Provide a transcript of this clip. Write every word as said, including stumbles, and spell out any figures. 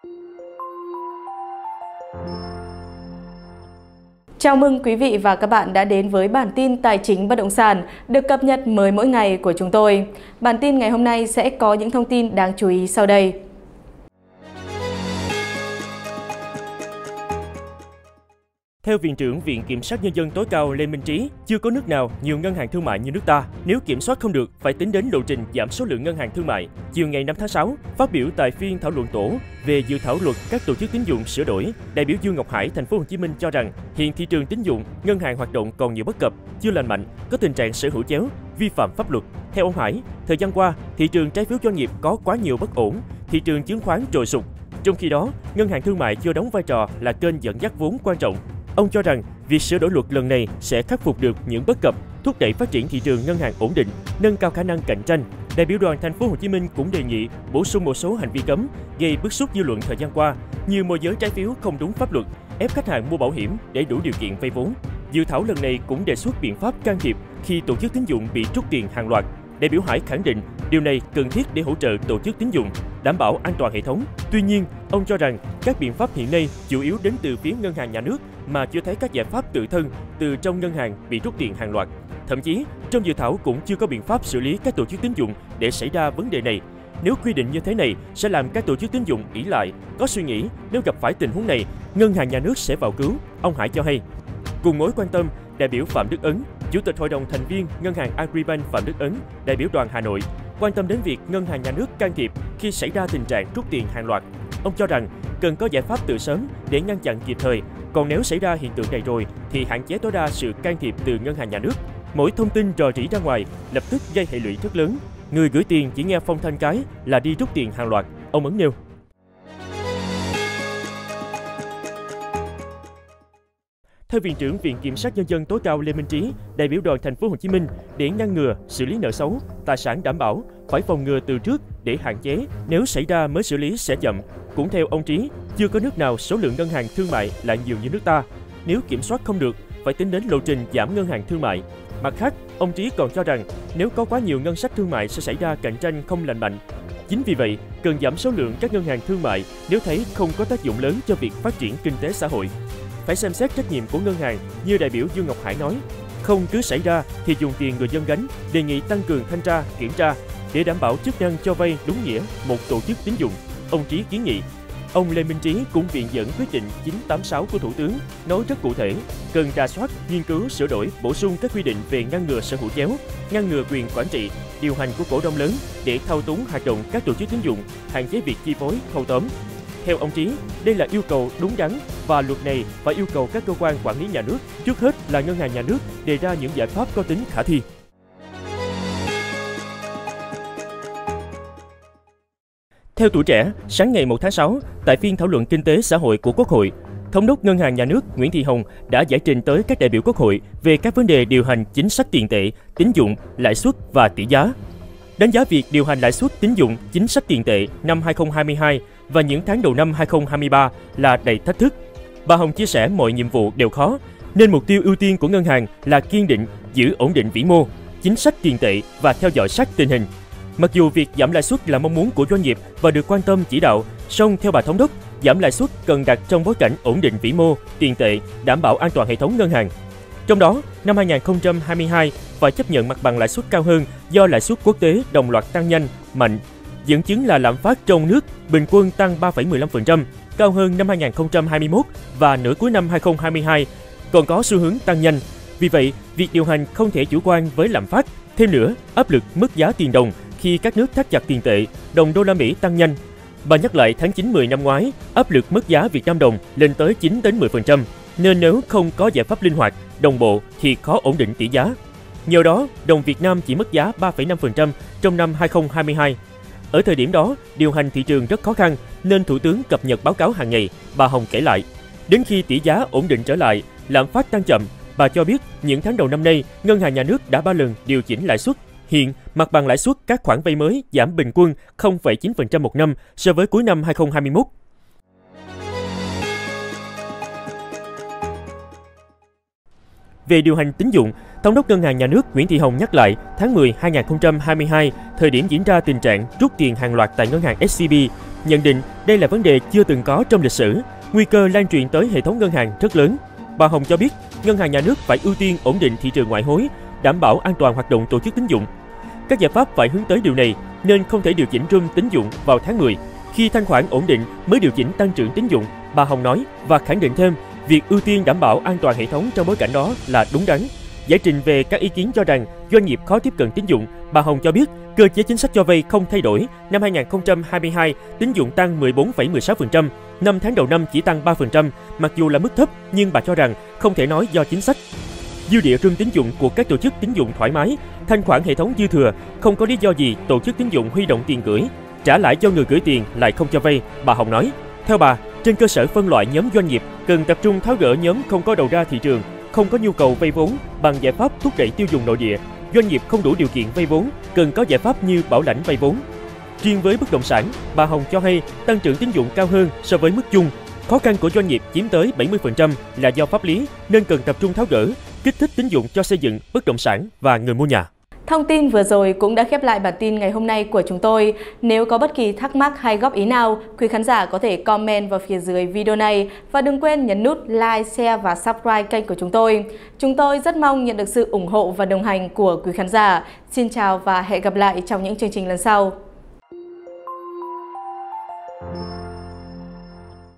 Chào mừng quý vị và các bạn đã đến với bản tin tài chính bất động sản được cập nhật mới mỗi ngày của chúng tôi. Bản tin ngày hôm nay sẽ có những thông tin đáng chú ý sau đây. Theo Viện trưởng Viện Kiểm sát Nhân dân tối cao Lê Minh Trí, chưa có nước nào nhiều ngân hàng thương mại như nước ta. Nếu kiểm soát không được, phải tính đến lộ trình giảm số lượng ngân hàng thương mại. Chiều ngày năm tháng sáu, phát biểu tại phiên thảo luận tổ về dự thảo luật các tổ chức tín dụng sửa đổi, đại biểu Dương Ngọc Hải, Thành phố Hồ Chí Minh cho rằng hiện thị trường tín dụng ngân hàng hoạt động còn nhiều bất cập, chưa lành mạnh, có tình trạng sở hữu chéo, vi phạm pháp luật. Theo ông Hải, thời gian qua, thị trường trái phiếu doanh nghiệp có quá nhiều bất ổn, thị trường chứng khoán trồi sụt. Trong khi đó, ngân hàng thương mại chưa đóng vai trò là kênh dẫn dắt vốn quan trọng. Ông cho rằng việc sửa đổi luật lần này sẽ khắc phục được những bất cập, thúc đẩy phát triển thị trường ngân hàng ổn định, nâng cao khả năng cạnh tranh. Đại biểu đoàn Thành phố Hồ Chí Minh cũng đề nghị bổ sung một số hành vi cấm gây bức xúc dư luận thời gian qua, như môi giới trái phiếu không đúng pháp luật, ép khách hàng mua bảo hiểm để đủ điều kiện vay vốn. Dự thảo lần này cũng đề xuất biện pháp can thiệp khi tổ chức tín dụng bị rút tiền hàng loạt. Đại biểu Hải khẳng định điều này cần thiết để hỗ trợ tổ chức tín dụng, đảm bảo an toàn hệ thống. Tuy nhiên, ông cho rằng các biện pháp hiện nay chủ yếu đến từ phía ngân hàng nhà nước mà chưa thấy các giải pháp tự thân từ trong ngân hàng bị rút tiền hàng loạt. Thậm chí, trong dự thảo cũng chưa có biện pháp xử lý các tổ chức tín dụng để xảy ra vấn đề này. Nếu quy định như thế này sẽ làm các tổ chức tín dụng ỷ lại, có suy nghĩ nếu gặp phải tình huống này, ngân hàng nhà nước sẽ vào cứu, ông Hải cho hay. Cùng mối quan tâm, đại biểu Phạm Đức Ấn, Chủ tịch Hội đồng thành viên Ngân hàng Agribank Phạm Đức Ấn, đại biểu đoàn Hà Nội, quan tâm đến việc ngân hàng nhà nước can thiệp khi xảy ra tình trạng rút tiền hàng loạt. Ông cho rằng cần có giải pháp từ sớm để ngăn chặn kịp thời, còn nếu xảy ra hiện tượng này rồi thì hạn chế tối đa sự can thiệp từ ngân hàng nhà nước. Mỗi thông tin rò rỉ ra ngoài lập tức gây hệ lụy rất lớn. Người gửi tiền chỉ nghe phong thanh cái là đi rút tiền hàng loạt, ông Ấn nêu. Theo Viện trưởng Viện Kiểm sát Nhân dân tối cao Lê Minh Trí, đại biểu đoàn Thành phố Hồ Chí Minh, để ngăn ngừa, xử lý nợ xấu, tài sản đảm bảo, phải phòng ngừa từ trước để hạn chế, nếu xảy ra mới xử lý sẽ chậm. Cũng theo ông Trí, chưa có nước nào số lượng ngân hàng thương mại lại nhiều như nước ta. Nếu kiểm soát không được, phải tính đến lộ trình giảm ngân hàng thương mại. Mặt khác, ông Trí còn cho rằng nếu có quá nhiều ngân sách thương mại sẽ xảy ra cạnh tranh không lành mạnh. Chính vì vậy, cần giảm số lượng các ngân hàng thương mại nếu thấy không có tác dụng lớn cho việc phát triển kinh tế xã hội. Phải xem xét trách nhiệm của ngân hàng, như đại biểu Dương Ngọc Hải nói. Không cứ xảy ra thì dùng tiền người dân gánh, đề nghị tăng cường thanh tra, kiểm tra để đảm bảo chức năng cho vay đúng nghĩa một tổ chức tín dụng, ông Trí kiến nghị. Ông Lê Minh Trí cũng viện dẫn quyết định chín tám sáu của Thủ tướng, nói rất cụ thể, cần rà soát, nghiên cứu, sửa đổi, bổ sung các quy định về ngăn ngừa sở hữu chéo, ngăn ngừa quyền quản trị, điều hành của cổ đông lớn để thao túng hoạt động các tổ chức tín dụng, hạn chế việc chi phối, thâu tóm. Theo ông Trí, đây là yêu cầu đúng đắn và luật này phải yêu cầu các cơ quan quản lý nhà nước, trước hết là ngân hàng nhà nước, đề ra những giải pháp có tính khả thi. Theo Tuổi Trẻ, sáng ngày một tháng sáu, tại phiên thảo luận kinh tế xã hội của Quốc hội, Thống đốc Ngân hàng Nhà nước Nguyễn Thị Hồng đã giải trình tới các đại biểu Quốc hội về các vấn đề điều hành chính sách tiền tệ, tín dụng, lãi suất và tỷ giá. Đánh giá việc điều hành lãi suất tín dụng, chính sách tiền tệ năm hai không hai hai và những tháng đầu năm hai không hai ba là đầy thách thức. Bà Hồng chia sẻ mọi nhiệm vụ đều khó, nên mục tiêu ưu tiên của ngân hàng là kiên định, giữ ổn định vĩ mô, chính sách tiền tệ và theo dõi sát tình hình. Mặc dù việc giảm lãi suất là mong muốn của doanh nghiệp và được quan tâm chỉ đạo, song theo bà Thống đốc, giảm lãi suất cần đặt trong bối cảnh ổn định vĩ mô, tiền tệ, đảm bảo an toàn hệ thống ngân hàng. Trong đó, năm hai không hai hai phải chấp nhận mặt bằng lãi suất cao hơn do lãi suất quốc tế đồng loạt tăng nhanh, mạnh. Dẫn chứng là lạm phát trong nước bình quân tăng ba phẩy mười lăm phần trăm, cao hơn năm hai không hai mốt và nửa cuối năm hai không hai hai, còn có xu hướng tăng nhanh. Vì vậy, việc điều hành không thể chủ quan với lạm phát. Thêm nữa, áp lực mức giá tiền đồng khi các nước thắt chặt tiền tệ, đồng đô la Mỹ tăng nhanh. Bà nhắc lại tháng chín mười năm ngoái, áp lực mức giá Việt Nam đồng lên tới chín đến mười phần trăm, nên nếu không có giải pháp linh hoạt, đồng bộ thì khó ổn định tỷ giá. Nhờ đó, đồng Việt Nam chỉ mất giá ba phẩy năm phần trăm trong năm hai không hai hai. Ở thời điểm đó, điều hành thị trường rất khó khăn nên Thủ tướng cập nhật báo cáo hàng ngày, bà Hồng kể lại. Đến khi tỷ giá ổn định trở lại, lạm phát tăng chậm, bà cho biết những tháng đầu năm nay, Ngân hàng Nhà nước đã ba lần điều chỉnh lãi suất. Hiện, mặt bằng lãi suất các khoản vay mới giảm bình quân không phẩy chín phần trăm một năm so với cuối năm hai không hai mốt. Về điều hành tín dụng, Thống đốc Ngân hàng Nhà nước Nguyễn Thị Hồng nhắc lại tháng mười năm hai không hai hai, thời điểm diễn ra tình trạng rút tiền hàng loạt tại ngân hàng ét xê bê, nhận định đây là vấn đề chưa từng có trong lịch sử, nguy cơ lan truyền tới hệ thống ngân hàng rất lớn. Bà Hồng cho biết, ngân hàng nhà nước phải ưu tiên ổn định thị trường ngoại hối, đảm bảo an toàn hoạt động tổ chức tín dụng. Các giải pháp phải hướng tới điều này nên không thể điều chỉnh room tín dụng vào tháng mười. Khi thanh khoản ổn định mới điều chỉnh tăng trưởng tín dụng, bà Hồng nói và khẳng định thêm việc ưu tiên đảm bảo an toàn hệ thống trong bối cảnh đó là đúng đắn. Giải trình về các ý kiến cho rằng doanh nghiệp khó tiếp cận tín dụng, bà Hồng cho biết cơ chế chính sách cho vay không thay đổi. Năm hai nghìn không trăm hai mươi hai, tín dụng tăng mười bốn phẩy mười sáu phần trăm, năm tháng đầu năm chỉ tăng ba phần trăm, mặc dù là mức thấp nhưng bà cho rằng không thể nói do chính sách. Dư địa room tín dụng của các tổ chức tín dụng thoải mái, thanh khoản hệ thống dư thừa, không có lý do gì tổ chức tín dụng huy động tiền gửi, trả lại cho người gửi tiền lại không cho vay, bà Hồng nói. Theo bà, trên cơ sở phân loại nhóm doanh nghiệp, cần tập trung tháo gỡ nhóm không có đầu ra thị trường, không có nhu cầu vay vốn bằng giải pháp thúc đẩy tiêu dùng nội địa. Doanh nghiệp không đủ điều kiện vay vốn, cần có giải pháp như bảo lãnh vay vốn. Riêng với bất động sản, bà Hồng cho hay tăng trưởng tín dụng cao hơn so với mức chung. Khó khăn của doanh nghiệp chiếm tới bảy mươi phần trăm là do pháp lý nên cần tập trung tháo gỡ, kích thích tín dụng cho xây dựng, bất động sản và người mua nhà. Thông tin vừa rồi cũng đã khép lại bản tin ngày hôm nay của chúng tôi. Nếu có bất kỳ thắc mắc hay góp ý nào, quý khán giả có thể comment vào phía dưới video này và đừng quên nhấn nút like, share và subscribe kênh của chúng tôi. Chúng tôi rất mong nhận được sự ủng hộ và đồng hành của quý khán giả. Xin chào và hẹn gặp lại trong những chương trình lần sau.